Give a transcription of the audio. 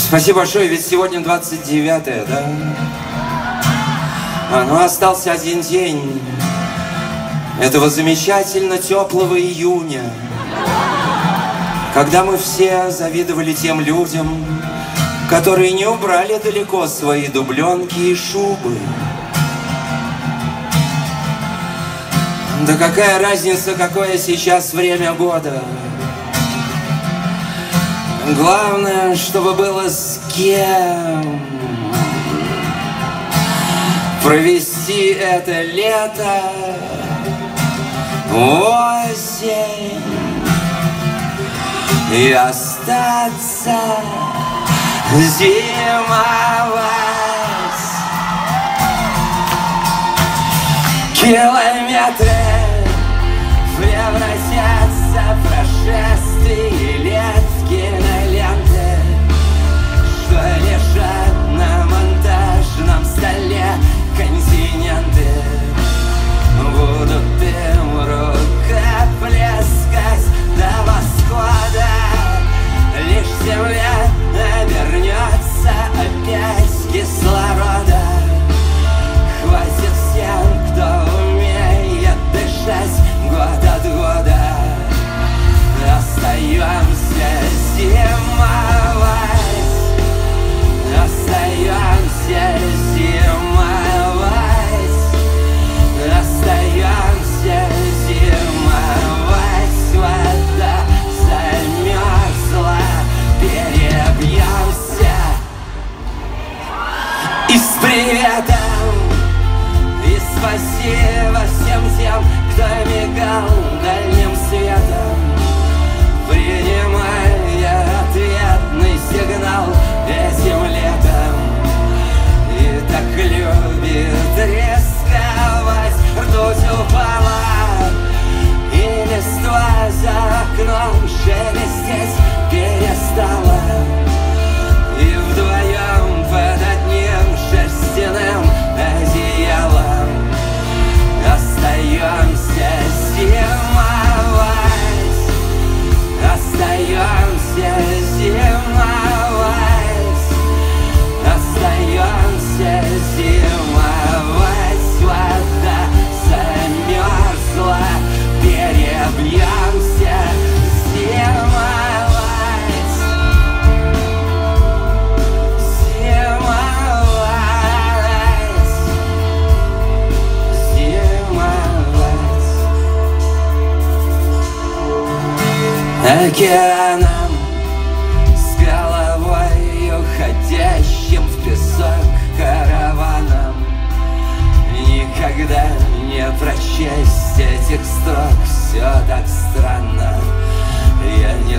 Спасибо большое, ведь сегодня 29-е, да? Но остался один день этого замечательно теплого июня, когда мы все завидовали тем людям, которые не убрали далеко свои дубленки и шубы. Да какая разница, какое сейчас время года? Главное, чтобы было с кем провести это лето, осень и остаться зимовать. Километры превратятся в прошествие лет, в киноленты, что лежат на монтажном столе. Континенты будут им рукоплескать до восхода. Лишь земля обернется опять кислорода. Хватит всем, кто умеет дышать год от года. Остаемся зимовать. Остаемся зимовать. Остаемся зимовать. Вода замерзла. Перебьемся. И с приветом, и спасибо всем тем, кто мигал дальним светом, принимая ответный сигнал этим летом. И так любит рисковать. Ртуть упала, и листва за окном шелестеть перестала. И вдвоем под одним шерстяным одеялом остаемся зимовать. Остаемся зимовать. Остаемся зимовать. Вода замерзла. Перебьемся зимовать. Океаном с головой уходящим в песок караваном. Никогда не прочесть этих строк, все так странно. Я